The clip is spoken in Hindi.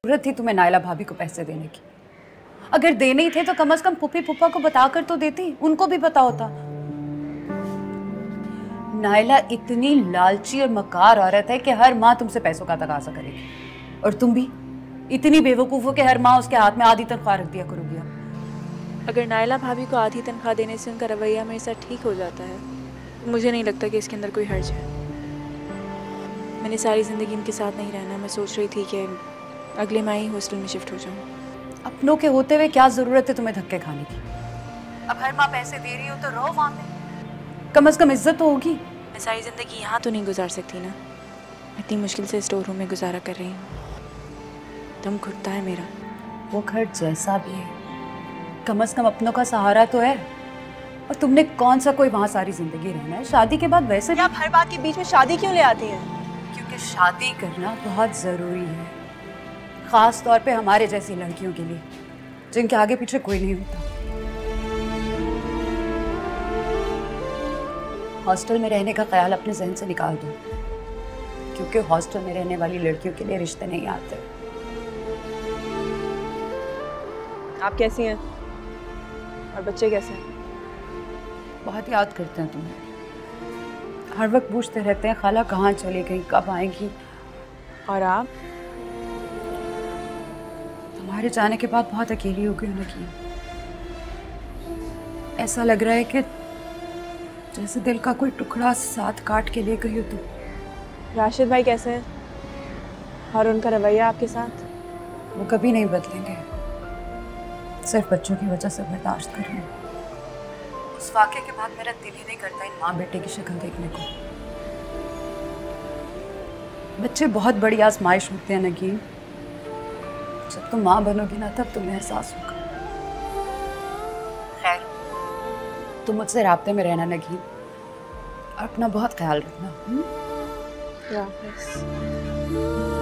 जरूरत थी तुम्हें नायला भाभी को पैसे देने की? अगर देने ही थे तो कम से कम पुप्पी पुप्पा को बताकर तो देती, उनको भी पता होता। नायला इतनी लालची और मकार औरत है कि हर माँ तुमसे पैसों का तकाजा करेगी, और तुम भी इतनी बेवकूफ हो कि हर माँ उसके हाथ में आधी तनख्वाह रख दिया करोगी। अगर नायला भाभी को आधी तनख्वाह देने से उनका रवैया मेरे साथ ठीक हो जाता है, मुझे नहीं लगता कि इसके अंदर कोई हर्ज है। मैंने सारी ज़िंदगी इनके साथ नहीं रहना। मैं सोच रही थी कि अगले माह ही हॉस्टल में शिफ्ट हो जाऊँ। अपनों के होते हुए क्या ज़रूरत है तुम्हें धक्के खाने की? अब हर माँ पैसे दे रही हो तो रहो वहाँ पे, कम से कम इज्जत तो होगी। मैं सारी ज़िंदगी यहाँ तो नहीं गुजार सकती ना। इतनी मुश्किल से स्टोर रूम में गुजारा कर रही हूँ। दम घुटता है मेरा। वो घर जैसा भी है, कम से कम अपनों का सहारा तो है। और तुमने कौन सा कोई वहाँ सारी जिंदगी रहना है? शादी के बाद वैसे भी आप हर बात के बीच में शादी क्यों ले आती हैं? क्योंकि शादी करना बहुत ज़रूरी है, ख़ास तौर पे हमारे जैसी लड़कियों के लिए जिनके आगे पीछे कोई नहीं होता। हॉस्टल में रहने का ख्याल अपने जहन से निकाल दो, क्योंकि हॉस्टल में रहने वाली लड़कियों के लिए रिश्ते नहीं आते। आप कैसी हैं और बच्चे कैसे हैं? बहुत याद करते हैं तुम्हें, हर वक्त पूछते रहते हैं खाला कहाँ चली गई, कब आएंगी। और आप? तुम्हारे जाने के बाद बहुत अकेली हो गई नगीन। ऐसा लग रहा है कि जैसे दिल का कोई टुकड़ा साथ काट के ले गई हो तुम। राशिद भाई कैसे हैं और उनका रवैया आपके साथ? वो कभी नहीं बदलेंगे, सिर्फ बच्चों की वजह से बर्दाश्त कर रहे हैं। उस वाक़े के बाद मेरा दिल ही नहीं करता इन माँ बेटे की शक्ल देखने को। बच्चे बहुत बड़ी आजमाइश होते हैं नगीन, जब तुम माँ बनोगी ना तब तुम्हें एहसास होगा। खैर, तुम मुझसे राब्ते में रहना नगीन, और अपना बहुत ख्याल रखना। वापस